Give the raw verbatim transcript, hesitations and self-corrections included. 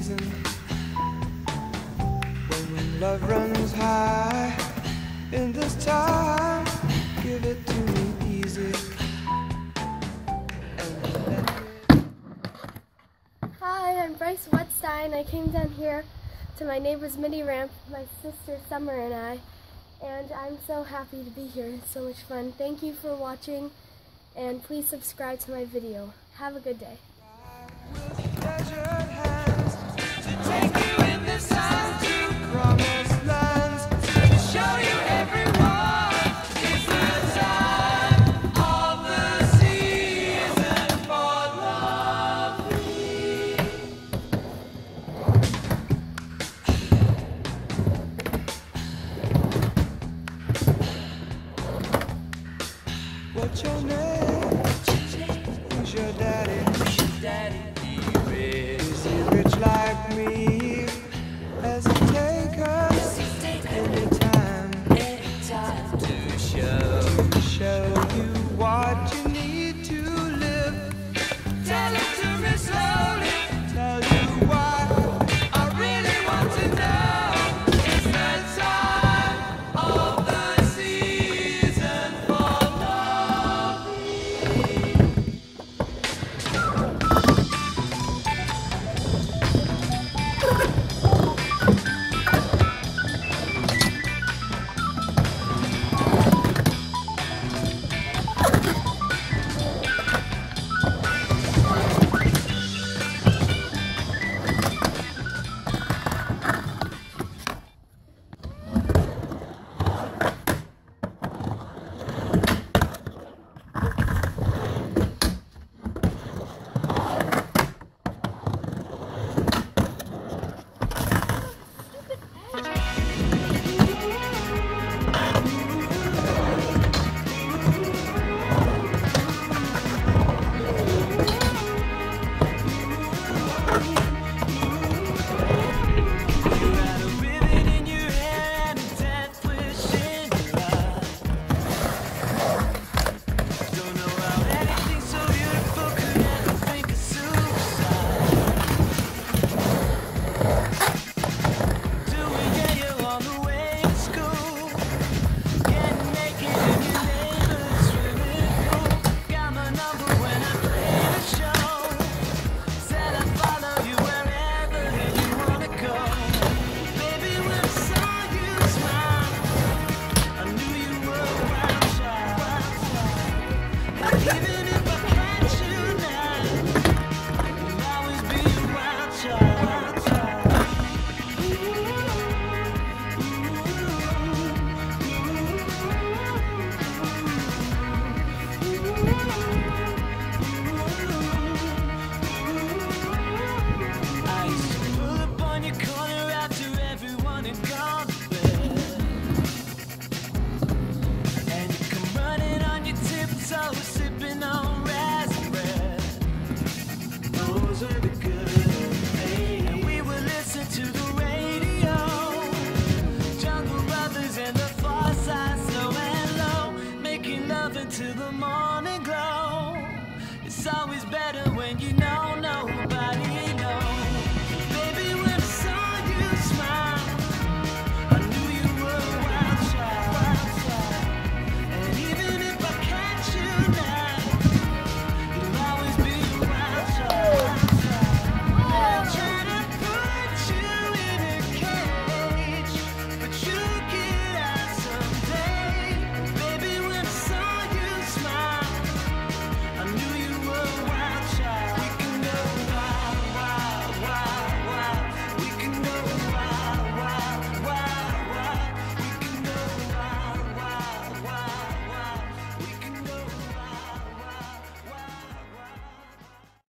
season. When love runs high in this time, give it to me easy. Hi, I'm Bryce Wettstein. I came down here to my neighbor's mini ramp, my sister Summer and I, and I'm so happy to be here. It's so much fun. Thank you for watching, and please subscribe to my video. Have a good day. What's your name? Who's your daddy? Who's your daddy? Is he rich like me? Has he take us anytime? Anytime to show, to show you what you need to live. Tell it to me slowly. Tell you what I really want to know. It's the time of the season for love. To the morning glow. It's always better when you know nobody